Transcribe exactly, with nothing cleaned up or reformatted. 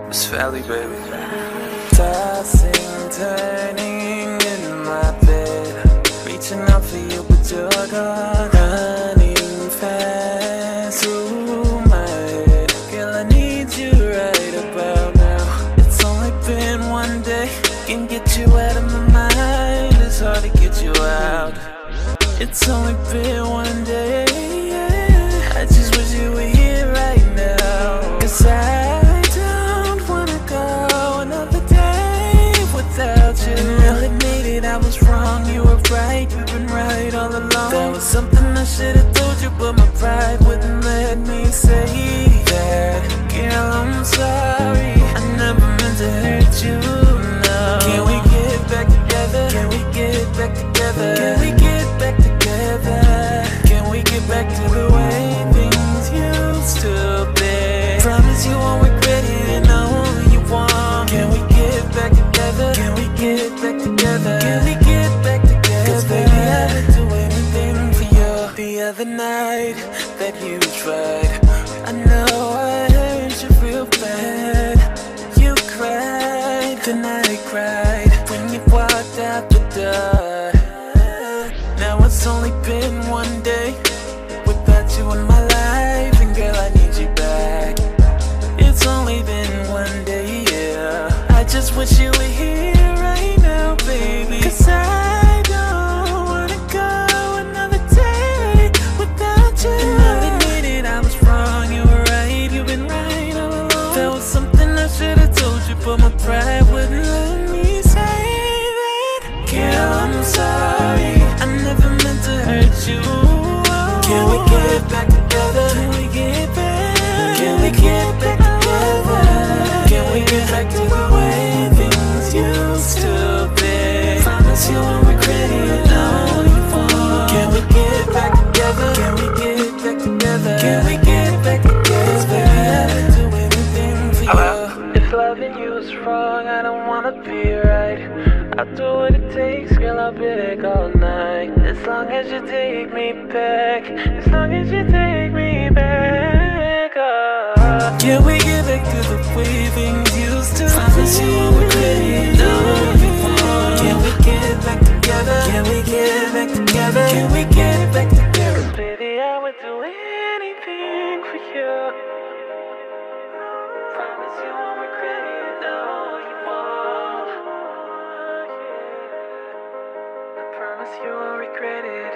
It's Valley, baby. Tossing, turning in my bed, reaching out for you, but you're gone. Running fast through my head, girl, I need you right about now. It's only been one day, can get you out of my mind. It's hard to get you out. It's only been one day, I just wish you were here right now. Cause I don't wanna go another day without you. And I'll admit it, I was wrong, you were right, you've been right all along. That was something I should've told you, but my pride wouldn't let me say that. Girl, I'm sorry, I never meant to hurt you, no. Can we get back together? Can we get back together? Can we get back together? Can we get back to the way things used to be? Promise you won't regret it and know who you want. Can we get back together? Can we get back together? Can we get back together? Cause baby, I would do anything for you. The other night that you tried, I know I hurt you real bad. You cried, then I cried when you walked out the door. Now it's only been one day without you in my life, and girl, I need you back. It's only been one day, yeah. I just wish you were here right now, baby. Cause I don't wanna go another day without you. And I'll admit it, I was wrong, you were right, you've been right all along. That was something I should've told you, but my pride wouldn't let me say that. Girl, I'm sorry, I never meant to hurt you. Can we get back together? Can we get back? Can we get back together? Can we get back to the way things used to be? Promise you won't regret it, no, you won't. Can we get back together? Can we get back together? Can we get back together? Cause baby, I would do anything for you. If loving you is wrong, I don't wanna be right. I'll do what it takes, girl, I'll be back all night. As long as you take me back, as long as you take me back, oh. Can we get back to the way things used to be? Promise you won't regret it, no, you won't. Can we get back together? Can we get back together? Can we get back together? Baby, I would do anything for you. Promise you won't regret it, no, you won't. I promise you won't regret it.